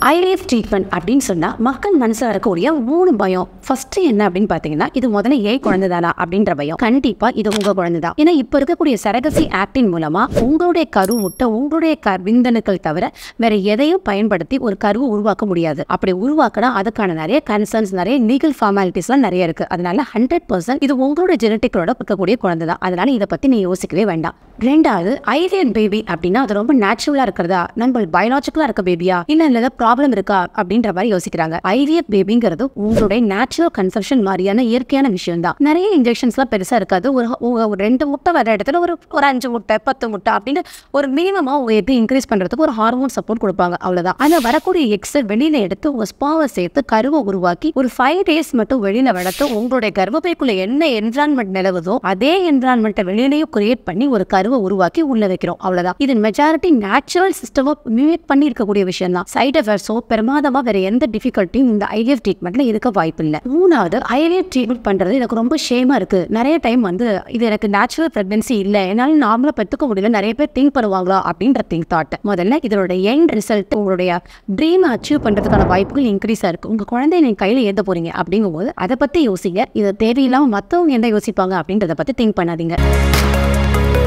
IVF treatment அப்படின்னு சொன்னால் மக்கள் மனசில் இருக்கக்கூடிய 3 பயம். ஃபர்ஸ்ட் என்ன அப்படின்னு பார்த்தீங்கன்னா, இது முதல்ல ஏன் குழந்தை தானா அப்படின்ற பயம். கண்டிப்பாக இது உங்கள் குழந்தை தான். ஏன்னா இப்போ இருக்கக்கூடிய சரகசி ஆக்டின் மூலமாக உங்களுடைய கரு முட்டை உங்களுடைய விந்தணுக்கள் தவிர வேற எதையும் பயன்படுத்தி ஒரு கருவை உருவாக்க முடியாது. அப்படி உருவாக்கினா அதுக்கான நிறைய கன்சர்ன்ஸ், நிறைய லீகல் ஃபார்மாலிட்டிஸ்லாம் நிறைய இருக்கு. அதனால 100% இது உங்களோட ஜெனட்டிக்கோட இருக்கக்கூடிய குழந்தை தான். அதனால இதை பற்றி நீ யோசிக்கவே வேண்டாம். ரெண்டாவது, ஐவிஎஃப் பேபி அப்படின்னா அது ரொம்ப நேச்சுரலா இருக்கிறதா, நம்ம பயாலஜிக்கலா இருக்க பேபியா, இல்ல ஏதாவது ப்ராப்ளம் இருக்கா அப்படின்ற மாதிரி யோசிக்கிறாங்க. ஐவிஎஃப் பேபிங்கிறது உங்களுடைய நேச்சுரல் கன்செப்ஷன் மாதிரியான இயற்கையான விஷயம் தான். நிறைய இன்ஜெக்ஷன்ஸ்லாம் பெருசா இருக்காது. ஒரு 2 முட்டை வர இடத்துல ஒரு 5 முட்டை 10 முட்டை அப்படின்னு ஒரு மினிமமா உங்க எக் இன்க்ரீஸ் பண்றதுக்கு ஒரு ஹார்மோன் சப்போர்ட் கொடுப்பாங்க. அவ்வளவுதான். ஆனா வரக்கூடிய எக்ஸை வெளியில எடுத்து உங்க ஸ்பாவை சேர்த்து கருவை உருவாக்கி ஒரு 5 days மட்டும் வெளியில வளர்த்து உங்களுடைய கர்ப்பப்பைக்குள்ள என்ன என்விரான்மெண்ட் நிலவுதோ அதே என்விரான்மெண்ட்டை வெளியிலேயே கிரியேட் பண்ணி ஒரு கருவை உருவாக்கி உள்ள வைக்கிறோம். அவ்வளவுதான். இது மெஜாரிட்டி நேச்சுரல் சிஸ்டம் மிமிக் பண்ணி இருக்கக்கூடிய விஷயம் தான். சைட் எஃபெக்ட்ஸோ பிரமாதமா வேற எந்த டிஃபிகல்ட்டியும் இந்த ஐவிஎஃப் ட்ரீட்மெண்ட்ல இருக்க வாய்ப்பு இல்லை. மூணாவது, ஐவிஎஃப் ட்ரீட்மெண்ட் பண்றது எனக்கு ரொம்ப ஷேமா இருக்கு. நிறைய டைம் இது எனக்கு நேச்சுரல் பிரெக்னன்சி இல்லை, என்னால நார்மலா பெற்றுக்க முடியல, நிறைய பேர் திங்க் பண்ணுவாங்களா அப்படின்ற திங்க் தாட். முதல்ல இதோட எண்ட் ரிசல்ட் உங்களுடைய ட்ரீம் அச்சீவ் பண்றதுக்கான வாய்ப்புகள் இன்க்ரீஸா இருக்கு. உங்க குழந்தைய நீங்க கையில ஏற்ற போறீங்க அப்படிங்கும்போது அதை பத்தி யோசிங்க. இதை தேவையில்லாம மற்றவங்க என்ன யோசிப்பாங்க அப்படின்றத பத்தி திங்க் பண்ணாதீங்க.